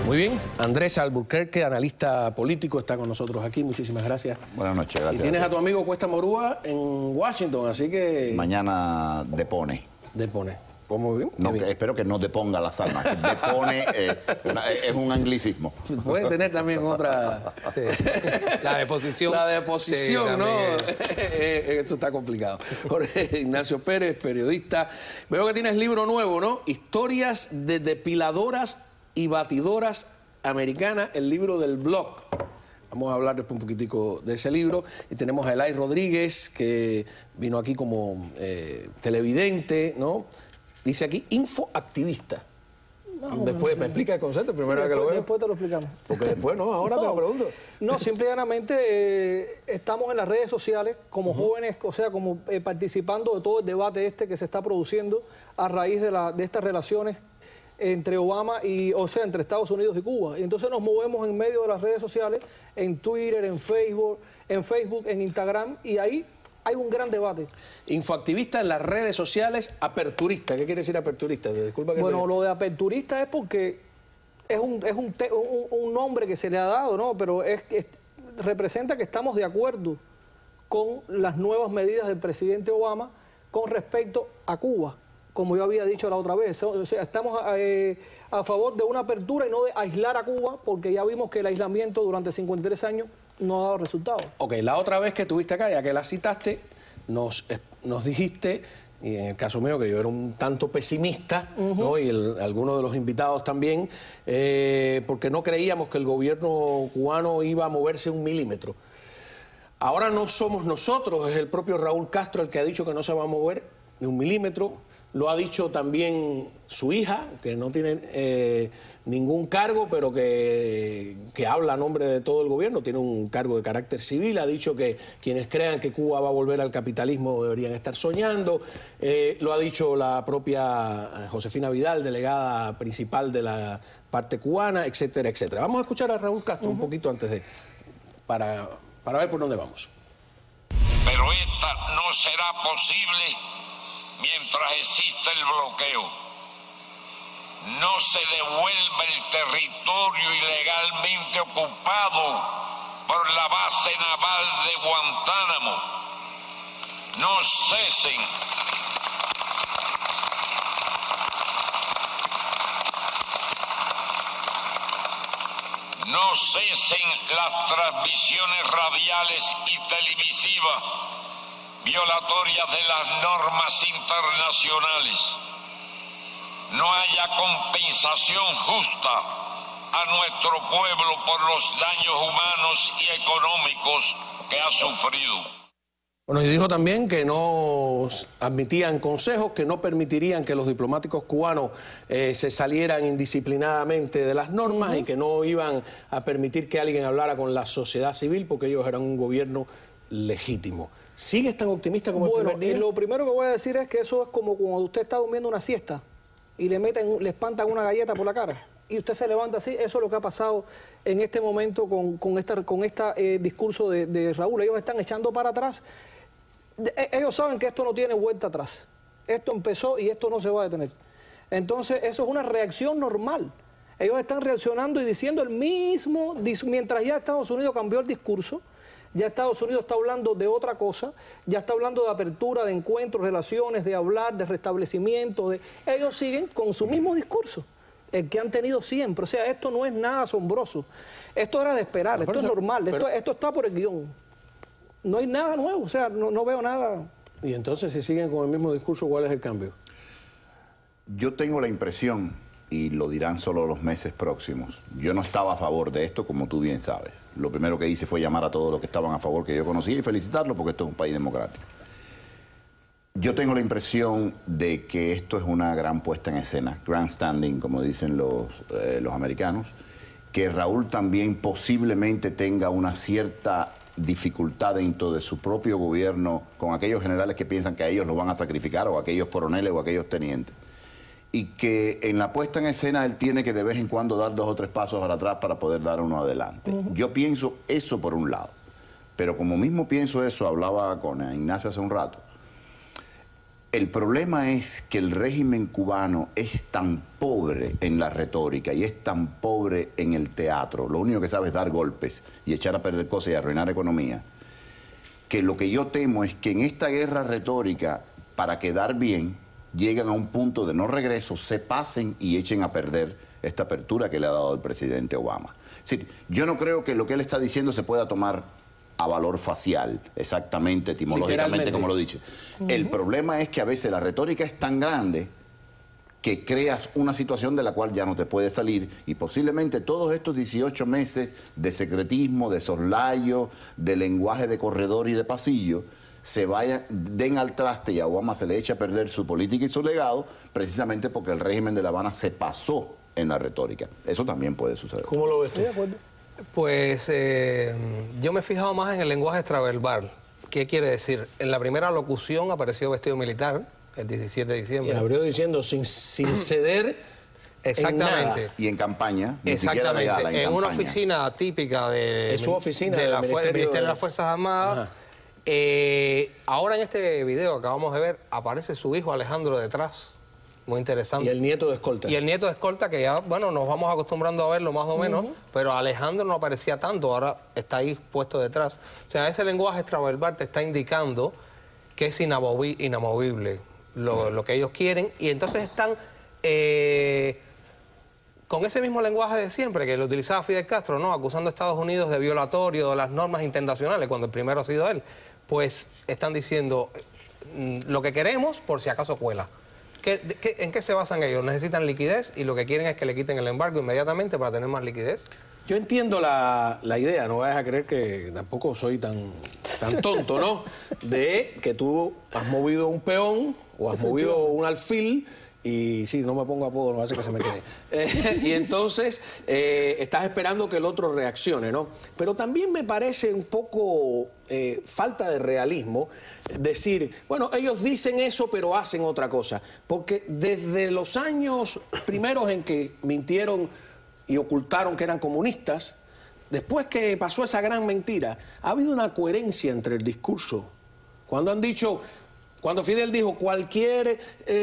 Muy bien, Andrés Alburquerque, analista político, está con nosotros aquí. Muchísimas gracias. Buenas noches, gracias. Y tienes a tu amigo Cuesta Morúa en Washington, así que... Mañana depone. Depone. ¿Cómo bien? No, que espero que no deponga las armas. Depone es un anglicismo. Puede tener también otra... Sí. La deposición. La deposición, sí, ¿no? Esto está complicado. Jorge Ignacio Pérez, periodista. Veo que tienes libro nuevo, ¿no? Historias de depiladoras y batidoras americanas, el libro del blog. Vamos a hablar después un poquitico de ese libro. Y tenemos a Elay Rodríguez, que vino aquí como televidente, ¿no? Dice aquí, infoactivista. No, después, ¿me explica el concepto? Primero sí, que lo veo. Después te lo explicamos. Porque después, no, ahora te lo pregunto. No, simple y llanamente estamos en las redes sociales como jóvenes, o sea, como participando de todo el debate que se está produciendo a raíz de estas relaciones entre Obama y, o sea, entre Estados Unidos y Cuba. Y entonces nos movemos en medio de las redes sociales, en Twitter, en Facebook, en Instagram, y ahí hay un gran debate. Infoactivista en las redes sociales, aperturista. ¿Qué quiere decir aperturista? Disculpa que bueno, lo de aperturista es porque es un nombre que se le ha dado, ¿no? Pero representa que estamos de acuerdo con las nuevas medidas del presidente Obama con respecto a Cuba, como yo había dicho la otra vez. O sea, estamos a favor de una apertura y no de aislar a Cuba, porque ya vimos que el aislamiento durante 53 años no ha dado resultados. Ok, la otra vez que estuviste acá, ya que la citaste, nos dijiste, y en el caso mío, que yo era un tanto pesimista, ¿no? Y algunos de los invitados también, porque no creíamos que el gobierno cubano iba a moverse un milímetro. Ahora no somos nosotros, es el propio Raúl Castro el que ha dicho que no se va a mover ni un milímetro. Lo ha dicho también su hija, que no tiene ningún cargo, pero que habla a nombre de todo el gobierno, tiene un cargo de carácter civil. Ha dicho que quienes crean que Cuba va a volver al capitalismo deberían estar soñando. Lo ha dicho la propia Josefina Vidal, delegada principal de la parte cubana, etcétera, etcétera. Vamos a escuchar a Raúl Castro un poquito antes de... para ver por dónde vamos. Pero esta no será posible mientras exista el bloqueo. No se devuelve el territorio ilegalmente ocupado por la base naval de Guantánamo. No cesen las transmisiones radiales y televisivas violatorias de las normas internacionales. No haya compensación justa a nuestro pueblo por los daños humanos y económicos que ha sufrido. Bueno, y dijo también que no admitían consejos, que no permitirían que los diplomáticos cubanos se salieran indisciplinadamente de las normas y que no iban a permitir que alguien hablara con la sociedad civil porque ellos eran un gobierno legítimo. ¿Sigues tan optimista como el primer día? Lo primero que voy a decir es que eso es como cuando usted está durmiendo una siesta y le espantan una galleta por la cara y usted se levanta así. Eso es lo que ha pasado en este momento con este discurso de Raúl. Ellos están echando para atrás. Ellos saben que esto no tiene vuelta atrás. Esto empezó y esto no se va a detener. Entonces, eso es una reacción normal. Ellos están reaccionando y diciendo el mismo, mientras ya Estados Unidos cambió el discurso. Ya Estados Unidos está hablando de otra cosa, ya está hablando de apertura, de encuentros, relaciones, de hablar, de restablecimiento. Ellos siguen con su mismo discurso, el que han tenido siempre. O sea, esto no es nada asombroso. Esto era de esperar, esto es normal, esto está por el guión. No hay nada nuevo, o sea, no veo nada. Y entonces, si siguen con el mismo discurso, ¿cuál es el cambio? Yo tengo la impresión, y lo dirán solo los meses próximos, yo no estaba a favor de esto, como tú bien sabes. Lo primero que hice fue llamar a todos los que estaban a favor que yo conocía y felicitarlos porque esto es un país democrático. Yo tengo la impresión de que esto es una gran puesta en escena, grandstanding, como dicen los americanos, que Raúl también posiblemente tenga una cierta dificultad dentro de su propio gobierno con aquellos generales que piensan que a ellos lo van a sacrificar, o aquellos coroneles o aquellos tenientes. Y que en la puesta en escena él tiene que de vez en cuando dar 2 o 3 pasos para atrás para poder dar uno adelante. Yo pienso eso por un lado. Pero como mismo pienso eso, hablaba con Ignacio hace un rato, El problema es que el régimen cubano es tan pobre en la retórica y es tan pobre en el teatro, lo único que sabe es dar golpes y echar a perder cosas y arruinar economía, que lo que yo temo es que en esta guerra retórica, para quedar bien, llegan a un punto de no regreso, se pasen y echen a perder esta apertura que le ha dado el presidente Obama. Es decir, yo no creo que lo que él está diciendo se pueda tomar a valor facial, exactamente, etimológicamente, como lo dice. El problema es que a veces la retórica es tan grande que creas una situación de la cual ya no te puedes salir y posiblemente todos estos 18 meses de secretismo, de soslayo, de lenguaje de corredor y de pasillo, se vayan, den al traste y a Obama se le echa a perder su política y su legado precisamente porque el régimen de La Habana se pasó en la retórica. Eso también puede suceder. ¿Cómo lo ves tú? Pues yo me he fijado más en el lenguaje extraverbal. ¿Qué quiere decir? En la primera locución apareció vestido militar, el 17 de Y diciembre. abrió diciendo sin ceder. Exactamente. En nada. Y en campaña, ni siquiera de gala, en una campaña. oficina típica de, Es su oficina de del la Ministerio de las Fuerzas Armadas. Ahora en este video que acabamos de ver aparece su hijo Alejandro detrás. Muy interesante. Y el nieto de escolta. Y el nieto de escolta, que ya, bueno, nos vamos acostumbrando a verlo más o menos, pero Alejandro no aparecía tanto, ahora está ahí puesto detrás. O sea, ese lenguaje extraverbal te está indicando que es inamovible lo que ellos quieren, y entonces están con ese mismo lenguaje de siempre que lo utilizaba Fidel Castro, ¿no? Acusando a Estados Unidos de violatorio de las normas internacionales, cuando el primero ha sido él. Pues están diciendo lo que queremos por si acaso cuela. ¿En qué se basan ellos? Necesitan liquidez y lo que quieren es que le quiten el embargo inmediatamente para tener más liquidez. Yo entiendo la idea, no vayas a creer que tampoco soy tan tonto, ¿no? De que tú has movido un peón o has movido un alfil y sí, no me pongo apodo, no hace que se me quede. Y entonces estás esperando que el otro reaccione, ¿no? Pero también me parece un poco falta de realismo decir, bueno, ellos dicen eso pero hacen otra cosa. Porque desde los años primeros en que mintieron y ocultaron que eran comunistas, después que pasó esa gran mentira, ha habido una coherencia entre el discurso. Cuando han dicho... Cuando Fidel dijo cualquier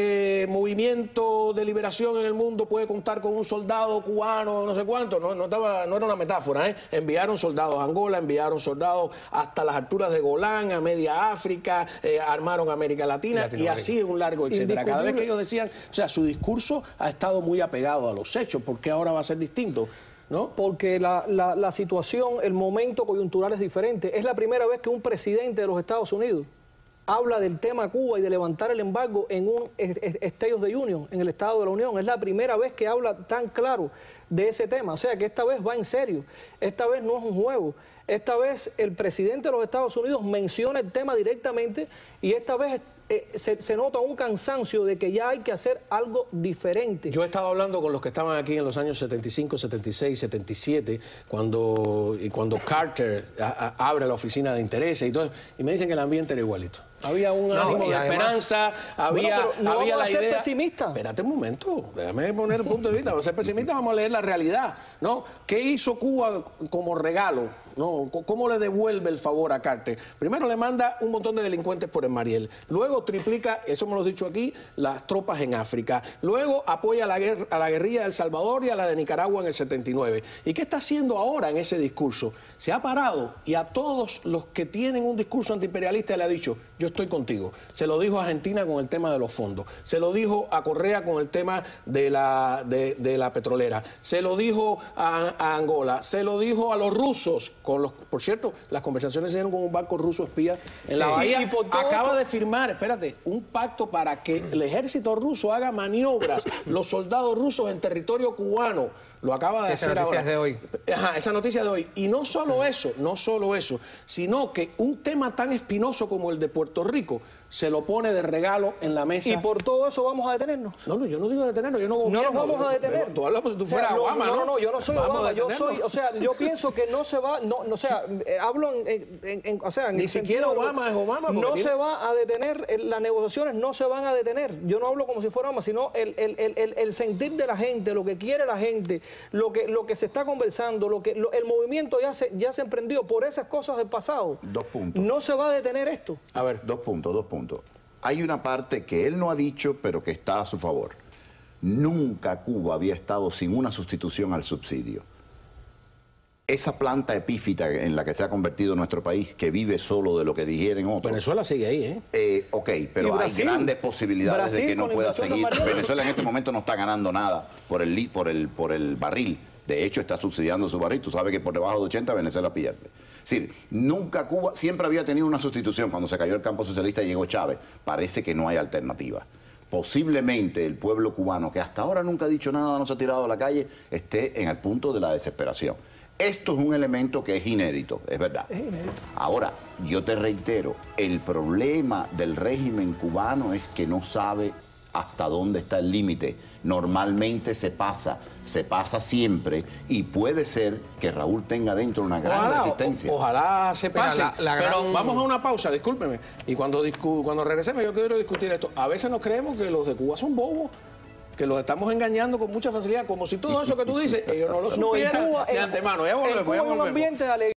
movimiento de liberación en el mundo puede contar con un soldado cubano, no sé cuánto, no era una metáfora, ¿eh? Enviaron soldados a Angola, enviaron soldados hasta las alturas de Golán, a media África, armaron América Latina y así un largo etcétera. Cada vez que ellos decían, o sea, su discurso ha estado muy apegado a los hechos, ¿por qué ahora va a ser distinto? ¿No? Porque la situación, el momento coyuntural es diferente. Es la primera vez que un presidente de los Estados Unidos habla del tema Cuba y de levantar el embargo en un State of the Union, en el Estado de la Unión. Es la primera vez que habla tan claro de ese tema. O sea, que esta vez va en serio. Esta vez no es un juego. Esta vez el presidente de los Estados Unidos menciona el tema directamente y esta vez se nota un cansancio de que ya hay que hacer algo diferente. Yo he estado hablando con los que estaban aquí en los años 75, 76, 77, cuando Carter abre la oficina de intereses y todo, y me dicen que el ambiente era igualito. Había un ánimo de esperanza, había la idea... pesimista. Espérate un momento, déjame poner el punto de vista. Vamos a ser pesimistas, vamos a leer la realidad, ¿no? ¿Qué hizo Cuba como regalo? ¿No? ¿Cómo le devuelve el favor a Carter? Primero le manda un montón de delincuentes por el Mariel. Luego triplica, eso me lo he dicho aquí, las tropas en África. Luego apoya a la guerrilla de El Salvador y a la de Nicaragua en el 79. ¿Y qué está haciendo ahora en ese discurso? Se ha parado y a todos los que tienen un discurso antiimperialista le ha dicho, yo estoy contigo. Se lo dijo a Argentina con el tema de los fondos. Se lo dijo a Correa con el tema de la petrolera. Se lo dijo a Angola. Se lo dijo a los rusos. Por cierto, las conversaciones se dieron con un barco ruso espía en la bahía. Y acaba de firmar, espérate, un pacto para que el ejército ruso haga maniobras, los soldados rusos en territorio cubano. Lo acaba de hacer ahora. De hoy. Ajá, esa noticia de hoy. Y no solo eso, sino que un tema tan espinoso como el de Puerto Rico se lo pone de regalo en la mesa. ¿Y por todo eso vamos a detenernos? No, yo no digo detenernos, yo no gobierno. No nos vamos a detener. Tú hablas como si tú fueras Obama, ¿no? No, yo no soy Obama, yo pienso que no se va, hablo o sea, ni siquiera Obama es Obama. No se va a detener, las negociaciones no se van a detener. Yo no hablo como si fuera Obama, sino el sentir de la gente, lo que quiere la gente, lo que se está conversando, el movimiento ya se emprendió por esas cosas del pasado. 2 puntos. No se va a detener esto. A ver. 2 puntos. hay una parte que él no ha dicho, pero que está a su favor. Nunca Cuba había estado sin una sustitución al subsidio. Esa planta epífita en la que se ha convertido nuestro país, que vive solo de lo que digieren otros. Venezuela sigue ahí, ¿eh? Ok, pero hay grandes posibilidades de que no pueda seguir. Venezuela en este momento no está ganando nada por el barril. De hecho, está subsidiando su barril. Tú sabes que por debajo de 80 Venezuela pierde. Es decir, nunca Cuba siempre había tenido una sustitución. Cuando se cayó el campo socialista y llegó Chávez, parece que no hay alternativa. Posiblemente el pueblo cubano, que hasta ahora nunca ha dicho nada, no se ha tirado a la calle, esté en el punto de la desesperación. Esto es un elemento que es inédito, es verdad. Es inédito. Ahora, yo te reitero, el problema del régimen cubano es que no sabe hasta dónde está el límite. Normalmente se pasa siempre, y puede ser que Raúl tenga dentro una gran resistencia. Ojalá se pase. Pero vamos a una pausa, discúlpeme. Y cuando regresemos yo quiero discutir esto. A veces nos creemos que los de Cuba son bobos, que los estamos engañando con mucha facilidad, como si todo eso que tú dices, ellos no lo supieran de antemano. Ya volvemos.